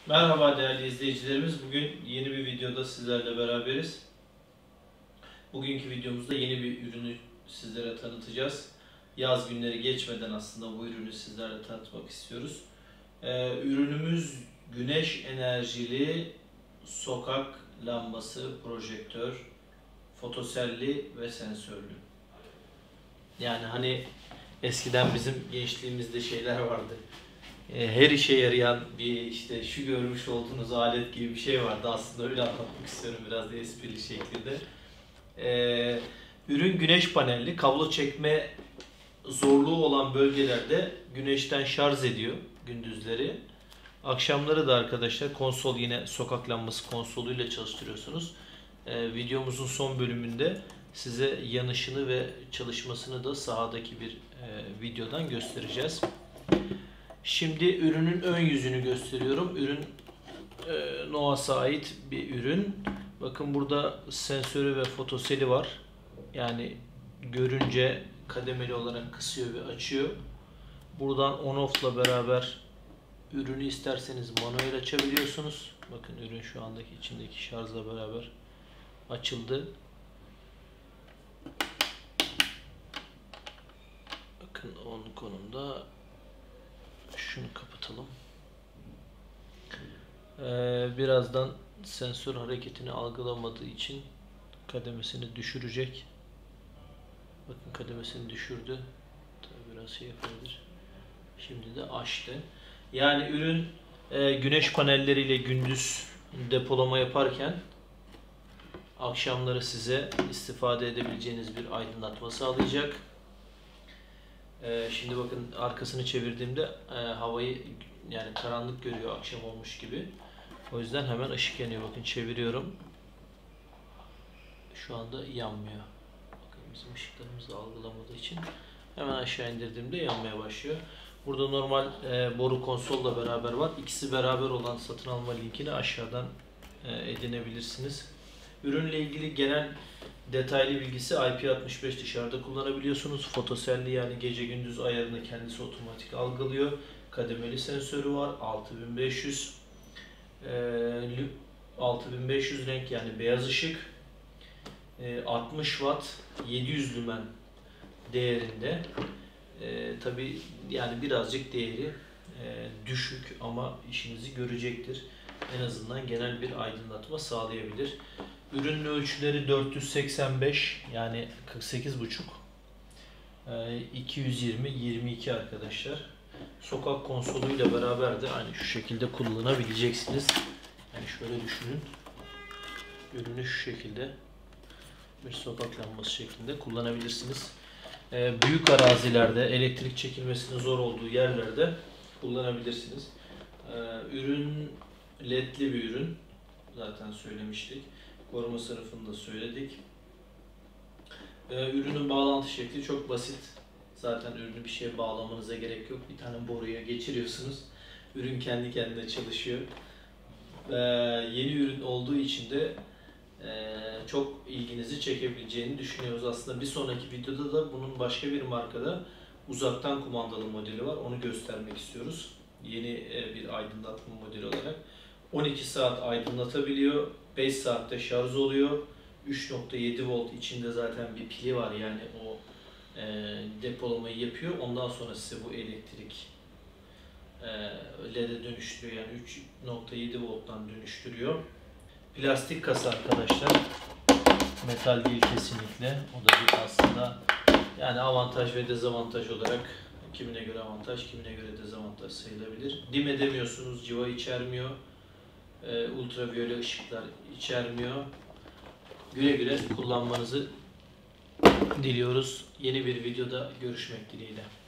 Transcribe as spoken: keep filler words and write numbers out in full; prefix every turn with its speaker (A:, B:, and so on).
A: Merhaba değerli izleyicilerimiz. Bugün yeni bir videoda sizlerle beraberiz. Bugünkü videomuzda yeni bir ürünü sizlere tanıtacağız. Yaz günleri geçmeden aslında bu ürünü sizlerle tanıtmak istiyoruz. Ee, ürünümüz güneş enerjili sokak lambası, projektör, fotoselli ve sensörlü. Yani hani eskiden bizim gençliğimizde şeyler vardı. Her işe yarayan bir işte şu görmüş olduğunuz alet gibi bir şey vardı. Aslında öyle anlatmak istiyorum biraz da esprili şekilde. Ee, ürün güneş panelli, kablo çekme zorluğu olan bölgelerde güneşten şarj ediyor gündüzleri. Akşamları da arkadaşlar konsol, yine sokak lambası konsoluyla çalıştırıyorsunuz. Ee, videomuzun son bölümünde size yanışını ve çalışmasını da sahadaki bir e, videodan göstereceğiz. Şimdi ürünün ön yüzünü gösteriyorum. Ürün e, Noas'a ait bir ürün. Bakın burada sensörü ve fotoseli var. Yani görünce kademeli olarak kısıyor ve açıyor. Buradan on-off'la beraber ürünü isterseniz manuel açabiliyorsunuz. Bakın ürün şu andaki içindeki şarjla beraber açıldı. Bakın on konumda. Şunu kapatalım. Ee, birazdan sensör hareketini algılamadığı için kademesini düşürecek. Bakın kademesini düşürdü. Tabii biraz şey yapabilir. Şimdi de açtı. Yani ürün e, güneş panelleriyle gündüz depolama yaparken akşamları size istifade edebileceğiniz bir aydınlatma sağlayacak. Şimdi bakın arkasını çevirdiğimde e, havayı yani karanlık görüyor, akşam olmuş gibi. O yüzden hemen ışık yanıyor. Bakın çeviriyorum. Şu anda yanmıyor. Bakın bizim ışıklarımız da algılamadığı için hemen aşağı indirdiğimde yanmaya başlıyor. Burada normal e, boru konsolla beraber var. İkisi beraber olan satın alma linkini aşağıdan e, edinebilirsiniz. Ürünle ilgili genel detaylı bilgisi I P altmış beş dışarıda kullanabiliyorsunuz. Fotoselli, yani gece gündüz ayarını kendisi otomatik algılıyor. Kademeli sensörü var. altı bin beş yüz e, altı bin beş yüz renk, yani beyaz ışık. E, altmış watt, yedi yüz lümen değerinde. E, Tabi yani birazcık değeri e, düşük ama işinizi görecektir. En azından genel bir aydınlatma sağlayabilir. Ürünün ölçüleri dört yüz seksen beş, yani kırk sekiz buçuk, iki yüz yirmi yirmi iki arkadaşlar. Sokak konsoluyla beraber de aynı şu şekilde kullanabileceksiniz. Yani şöyle düşünün. Ürünü şu şekilde bir sokak lambası şeklinde kullanabilirsiniz. Büyük arazilerde, elektrik çekilmesinin zor olduğu yerlerde kullanabilirsiniz. Ürün ledli bir ürün. Zaten söylemiştik. Koruma sınıfını da söyledik. Ee, ürünün bağlantı şekli çok basit. Zaten ürünü bir şeye bağlamanıza gerek yok. Bir tane boruya geçiriyorsunuz. Ürün kendi kendine çalışıyor. Ee, yeni ürün olduğu için de e, çok ilginizi çekebileceğini düşünüyoruz. Aslında bir sonraki videoda da bunun başka bir markada uzaktan kumandalı modeli var. Onu göstermek istiyoruz. Yeni e, bir aydınlatma modeli olarak. on iki saat aydınlatabiliyor. beş saatte şarj oluyor. üç nokta yedi volt içinde zaten bir pili var, yani o e, depolamayı yapıyor. Ondan sonra size bu elektrik e, L E D'e dönüştürüyor, yani üç nokta yedi volttan dönüştürüyor. Plastik kasa arkadaşlar. Metal değil kesinlikle. O da bir aslında yani avantaj ve dezavantaj olarak kimine göre avantaj, kimine göre dezavantaj sayılabilir. Dim edemiyorsunuz, civa içermiyor. E, ultraviyole ışıklar içermiyor. Güle güle kullanmanızı diliyoruz. Yeni bir videoda görüşmek dileğiyle.